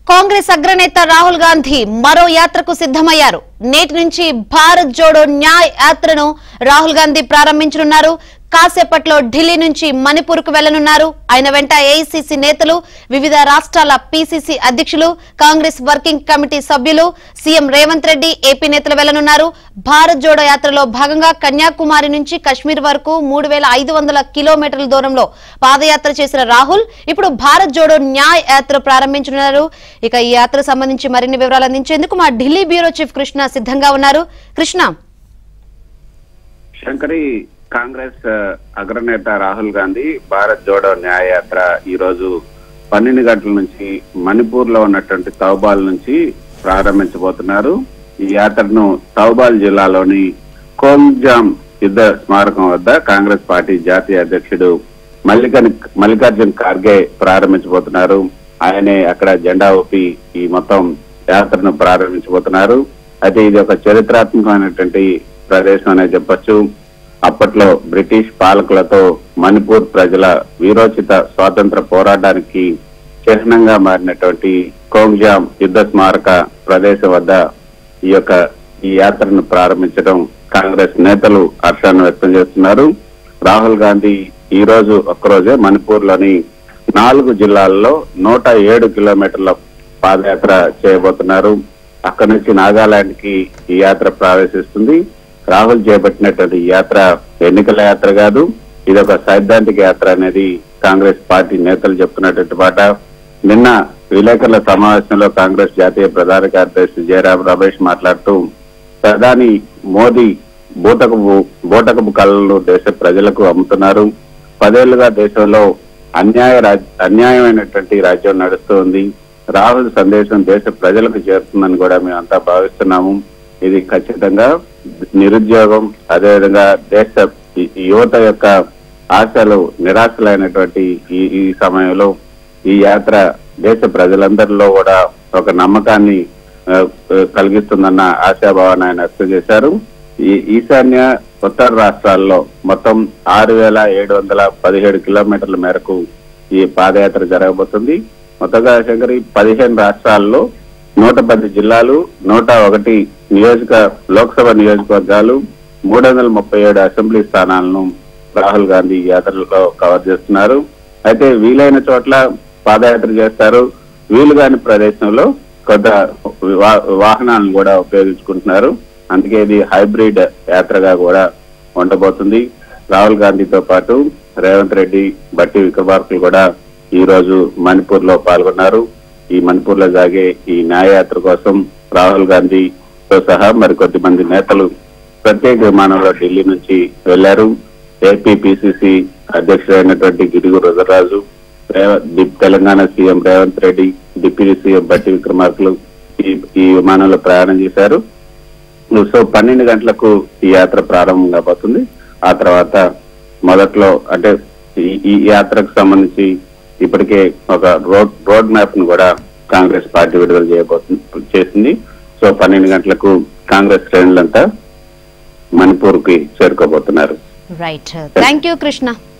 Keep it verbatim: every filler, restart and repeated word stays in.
కాంగ్రెస్ అగ్రనేత రాహుల్ గాంధీ మరో యాత్రకు సిద్ధమయ్యారు. నేటి నుంచి భారత్ జోడో న్యాయ్ యాత్రను రాహుల్ గాంధీ ప్రారంభించనున్నారు. కాసేపట్లో ఢిల్లీ నుంచి మణిపూర్ కు వెళ్లనున్నారు. ఆయన వెంట ఏఐసీసీ నేతలు, వివిధ రాష్ట్రాల పీసీసీ అధ్యక్షులు, కాంగ్రెస్ వర్కింగ్ కమిటీ సభ్యులు, సీఎం రేవంత్ రెడ్డి, ఏపీ నేతలు వెళ్లనున్నారు. భారత్ జోడో యాత్రలో భాగంగా కన్యాకుమారి నుంచి కశ్మీర్ వరకు మూడు వేల ఐదు వందల కిలోమీటర్ల దూరంలో పాదయాత్ర చేసిన రాహుల్ ఇప్పుడు భారత్ జోడో న్యాయ్ యాత్ర ప్రారంభించనున్నారు. ఇక ఈ యాత్రకు సంబంధించి మరిన్ని వివరాలు అందించేందుకు మా ఢిల్లీ బ్యూరో చీఫ్ కృష్ణ సిద్ధంగా ఉన్నారు. కృష్ణ, శంకరి, కాంగ్రెస్ అగ్రనేత రాహుల్ గాంధీ భారత్ జోడో న్యాయ యాత్ర ఈ రోజు పన్నెండు గంటల నుంచి మణిపూర్ లో ఉన్నటువంటి తౌబాల్ నుంచి ప్రారంభించబోతున్నారు. ఈ యాత్రను తౌబాల్ జిల్లాలోని కోంగ్జామ్ యుద్ధ స్మారకం వద్ద కాంగ్రెస్ పార్టీ జాతీయ అధ్యక్షుడు మల్లికన్ మల్లికార్జున్ ఖార్గే ప్రారంభించబోతున్నారు. ఆయనే అక్కడ జెండా ఊపి ఈ మొత్తం యాత్రను ప్రారంభించబోతున్నారు. అయితే ఇది ఒక చరిత్రాత్మకమైనటువంటి ప్రదేశం అనే చెప్పొచ్చు. అప్పట్లో బ్రిటిష్ పాలకులతో మణిపూర్ ప్రజల వీరోచిత స్వాతంత్ర పోరాటానికి చిహ్నంగా మారినటువంటి కోంగ్జామ్ యుద్ధ స్మారక ప్రదేశం వద్ద ఈ యొక్క ఈ యాత్రను ప్రారంభించడం కాంగ్రెస్ నేతలు హర్షాన్ని వ్యక్తం చేస్తున్నారు. రాహుల్ గాంధీ ఈ రోజు ఒక్కరోజే మణిపూర్ లోని నాలుగు జిల్లాల్లో నూట ఏడు కిలోమీటర్ల పాదయాత్ర చేయబోతున్నారు. అక్కడి నుంచి నాగాలాండ్ కి ఈ యాత్ర ప్రవేశిస్తుంది. రాహుల్ చేపట్టినటువంటి యాత్ర ఎన్నికల యాత్ర కాదు, ఇది ఒక సైద్ధాంతిక యాత్ర అనేది కాంగ్రెస్ పార్టీ నేతలు చెప్తున్నటువంటి మాట. నిన్న విలేకరుల సమావేశంలో కాంగ్రెస్ జాతీయ ప్రధాన కార్యదర్శి జయరాం రమేష్ మాట్లాడుతూ, ప్రధాని మోదీ బూటకపు బూటకపు కళలను దేశ ప్రజలకు అమ్ముతున్నారు. పదేళ్లుగా దేశంలో అన్యాయ అన్యాయమైనటువంటి రాజ్యం నడుస్తుంది. రాహుల్ సందేశం దేశ ప్రజలకు చేరుతుందని కూడా మేమంతా భావిస్తున్నాము. ఇది ఖచ్చితంగా నిరుద్యోగం, అదేవిధంగా దేశ యువత యొక్క ఆశలు నిరాశలైనటువంటి ఈ ఈ సమయంలో ఈ యాత్ర దేశ ప్రజలందరిలో కూడా ఒక నమ్మకాన్ని కలిగిస్తుందన్న ఆశాభావాన్ని ఆయన వ్యక్తం చేశారు. ఈ ఈశాన్య ఉత్తర రాష్ట్రాల్లో మొత్తం ఆరు వేల ఏడు వందల పదిహేడు కిలోమీటర్ల మేరకు ఈ పాదయాత్ర జరగబోతుంది. మొత్తంగా శంకరి పదిహేను రాష్ట్రాల్లో నూట పది జిల్లాలు, నూట ఒకటి నియోజక లోక్సభ నియోజకవర్గాలు, మూడు వందల ముప్పై ఏడు అసెంబ్లీ స్థానాలను రాహుల్ గాంధీ యాత్రలో కవర్ చేస్తున్నారు. అయితే వీలైన చోట్ల పాదయాత్ర చేస్తారు, వీలు కాని ప్రదేశంలో కొంత వాహనాలను కూడా ఉపయోగించుకుంటున్నారు. అందుకే ఇది హైబ్రిడ్ యాత్రగా కూడా ఉండబోతుంది. రాహుల్ గాంధీతో పాటు రేవంత్ రెడ్డి, బట్టి విక్రమార్కులు కూడా ఈ రోజు మణిపూర్ లో పాల్గొన్నారు. ఈ మణిపూర్ లో సాగే ఈ న్యాయయాత్ర కోసం రాహుల్ గాంధీతో సహా మరికొద్ది మంది నేతలు ప్రత్యేక విమానంలో ఢిల్లీ నుంచి వెళ్లారు. ఏపీ పిసిసి అధ్యక్షుడైనటువంటి Gidugu Rudraraju, Telangana CM Revanth Reddy, deputy CM Bhatti విక్రమార్కులు ఈ ఈ విమానంలో ప్రయాణం చేశారు. సో పన్నెండు గంటలకు ఈ యాత్ర ప్రారంభం కాబోతుంది. ఆ తర్వాత మొదట్లో అంటే ఈ యాత్రకు సంబంధించి ఇప్పటికే ఒక రోడ్ రోడ్ మ్యాప్ ను కూడా కాంగ్రెస్ పార్టీ విడుదల చేయబోతుంది చేసింది. సో పన్నెండు గంటలకు కాంగ్రెస్ శ్రేణులంతా మణిపూర్ కి చేరుకోబోతున్నారు. Right, thank you Krishna.